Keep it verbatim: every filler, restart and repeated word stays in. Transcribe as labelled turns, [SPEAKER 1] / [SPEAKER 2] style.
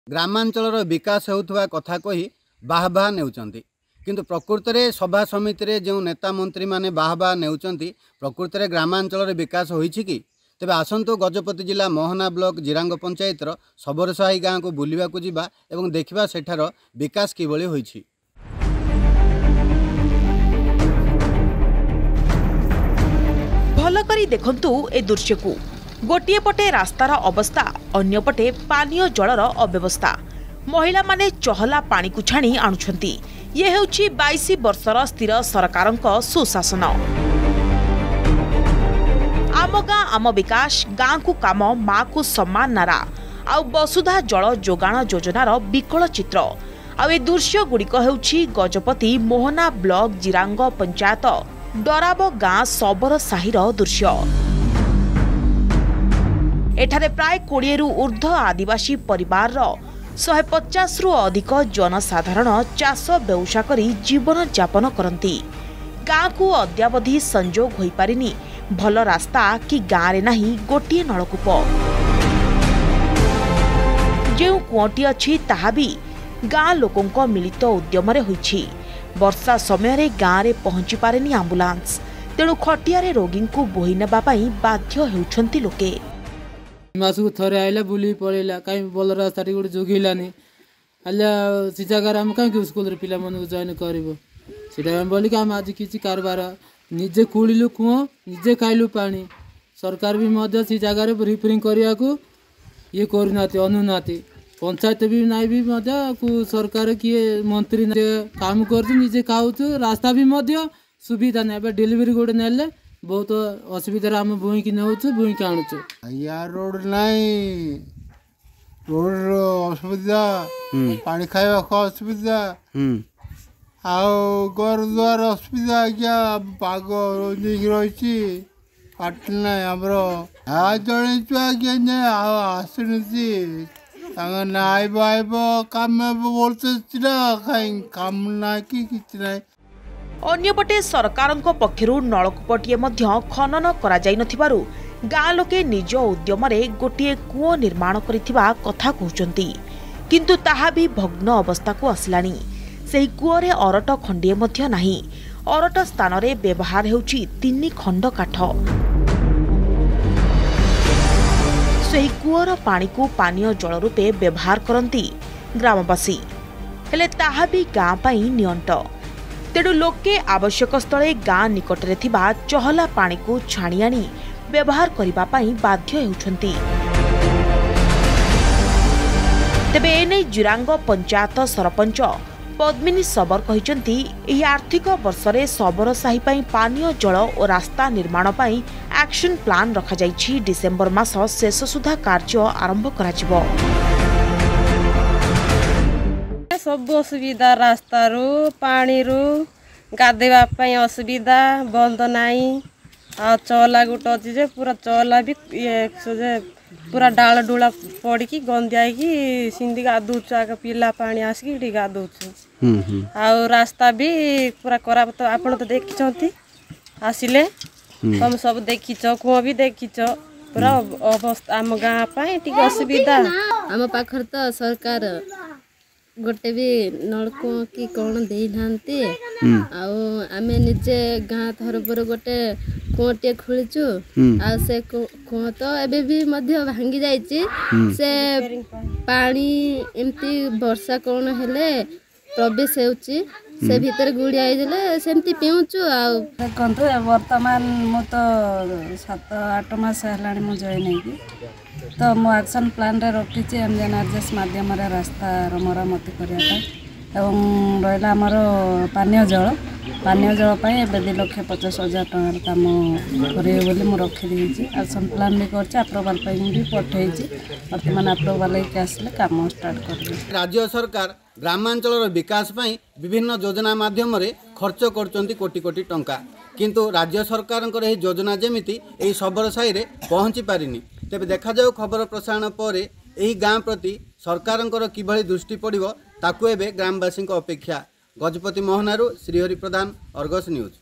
[SPEAKER 1] ग्रामांचल विकास होउथुवा कथा कही बाह बाह नेउचंती किंतु प्रकृत में सभा समिति रे जो नेता मंत्री माने बाह बाह नेउचंती प्रकृत में ग्रामांचल विकास होईछि कि तेबे आसंतु गजपति जिला मोहना ब्लॉक जिरांग पंचायत सबरसाही गाँव को बुलवा को जिबा एवं देखिबा सेठार विकास किभଳି होईछि।
[SPEAKER 2] भल करी देखंतु ए दृश्य को गोटे पटे रास्तार अवस्था अन्य पटे पानीय जलर अव्यवस्था महिला माने चहला पानी को छाणी आणुछंती। ये हेउछि बाईस वर्षर स्थिर सरकारक सुशासन। आम गाँ आम विकास गाँ को काम माँ को सम्मान नारा आउ वसुधा जल जोगाण योजनार विकल चित्र आउ ए दृश्य गुड़िक हेउछि गजपति मोहना ब्लॉक जिरांग पंचायत डराब गाँ सबर साहिर दृश्य। एठारे प्राय कोड़े रु ऊर्ध्व आदिवासी परिवार शहे पचास रु अधिक जनसाधारण चाष व्यवसाय करी जीवन यापन करती। गाँ को अद्यावधि संजोग होई पारिनी भल रास्ता कि गाँव रे नाही गोटिए नलकूप। जो कुओटी अछि ताहा भी गाँ लोकंक मिलित उद्यम रे होईछि। वर्षा समय रे गाँव रे पहुंची पारेनी आंबुलांस तेणु खटियारे रोगी को बोही नेबा पई बाध्य हेउछंती लोके।
[SPEAKER 3] मासु थरे आइला बुली पड़ेला कहीं भल रास्ता गोटे जोगेलानी आलिया से जगार आम कहीं स्कूल रे पिला मन जॉइन करबो सेटा बोली कि हम आज किसी कारबार निजे कुड़िलु कुओ निजे खाइलु पानी सरकार भी मध्य से जगार रिफरिंग करिया को ये करनाती अनुनाती पंचायत भी नाई भी मध्य को सरकार किए मंत्री काम कर निजे खाऊ रास्ता भी मध्य सुविधा नहीं डेलीवरी गोटे नेले बहुत असुविधा आम बुई की नौ बुई की आणुचु
[SPEAKER 4] या रोड नहीं रोड असुविधा पानी खावा असुविधा आओ घर द्वार असुविधा क्या पाग रही पाटना आमर आ जड़े आज्ञा आसुनी आइब आइब काम बोलते कहीं काम ना कि ना।
[SPEAKER 2] अन्यपटे सरकारक पक्षरु नलकूपटिए मध्य खनन करा जाई नथिबारु गाँ लोके निज उद्यम रे गोटिए कूओ निर्माण करिथिबा कथा कहउचंती किंतु ताहा भी भग्न अवस्था को आसलानी। सेही कूओरे अरट खंडिए मध्य नाही। अरट स्थान रे व्यवहार हेउची तीन खंड काठ। सेही कूओर पानी को पानीय जल रूपे व्यवहार करती ग्रामवासी हेले ताहा भी गाँ पई नियंट। तेणु लोके आवश्यक स्थले गाँ निकटरे थिबा चहला पानी को छाणी आनी व्यवहार करिबा पई बाध्य हेउछंती। तेबे एने जिरांग पंचायत सरपंच पद्मिनी सबर कहिसंती एही आर्थिक वर्षरे सबर साही पई पानीय जल और रास्ता निर्माण पई एक्शन प्लान रखा जाइछि। डिसेंबर मास शेष सुधा कार्य आरंभ कराजिबो।
[SPEAKER 5] सब असुविधा रास्ता रू पानी रू गाधेवा असुविधा बंद नाई आ चला गोटे अच्छी जे पूरा चला भी ये जे पूरा डाल डुला पड़ी गंदिया सिंधी गाधुच आगे पिला पानी आसिक गाधुच आ रास्ता भी पूरा करा तो आपन तो देखी आसिले तुम सब देखीच कुआ भी देखीच पूरा अवस्था आम गाँव टी असुविधा
[SPEAKER 6] आम पाखर तो सरकार गोटे भी नलकूप कि कौन दे ना आमे निजे गाँ थरपुर गोटे कूटे खोलीचु आ से कुआ तो एबे भी मध्य भांगी जाइए से पानी एमती वर्षा कौन हेले प्रवेश होउची से भीतर गुड़ी आईदेले सेमती पीऊचु आ
[SPEAKER 5] देखंतु वर्तमान मु तो सात आठ मास हेलाणी मु जॉइन होगी तो मो एक्शन प्लान रे रखी एमजेएनआरजेएस माध्यम रे रास्ता मरामती करने एवं रहा आमर पानीय जल पानीय जल दु लक्ष पचास हजार टकर कम करेंगे मुझे रखी एक्शन प्लान भी कर अप्रुवाल भी पठे बर्तमान अप्रुवाल आसले कम स्टार्ट कर।
[SPEAKER 1] राज्य सरकार ग्रामांचल विकास पई विभिन्न योजना माध्यम रे खर्च करचंती कोटी कोटी टंका किंतु राज्य सरकार योजना जेमिति एही सबर साही रे पहुंची पारिनी। तेबे देखा जाऊ खबर प्रसारण पर एही गाँ प्रति सरकारंकर किभଳି दृष्टि पड़िबो ताकू एबे ग्रामवासी अपेक्षा। गजपति मोहनारू श्रीहरि प्रधान, अर्गस न्यूज।